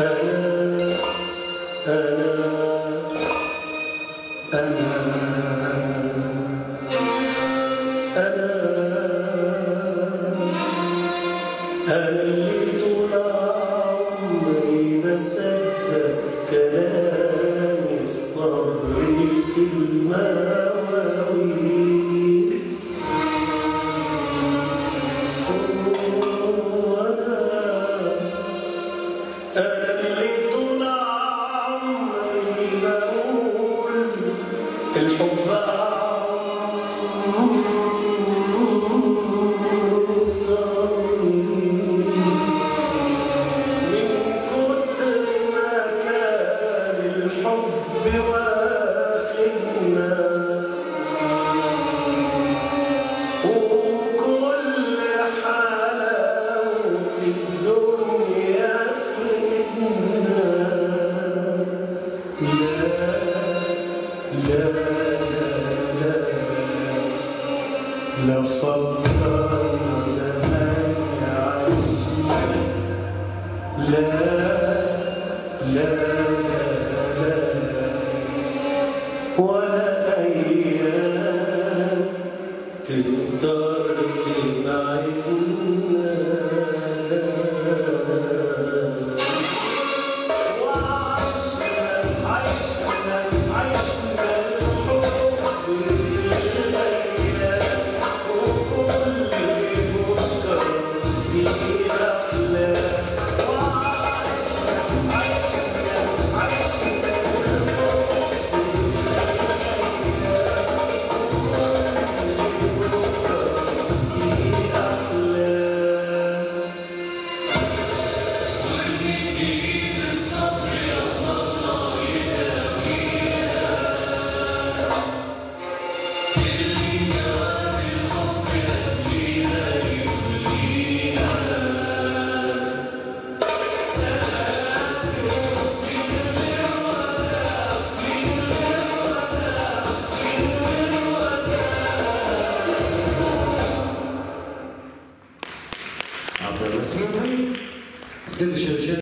أنا اللي طول عمري بصدق كلام الصبر في المواويل، أنا اللي طول عمري بقول الحب واخدنا وكل حلاوة الدنيا فينا. لا لا لا لا فكرنا زمان علينا. لا لا ولا أيام تقدر تبعدنا. وعشنا الحب بالليالي وكل بكرة في أحلام. Следующая часть.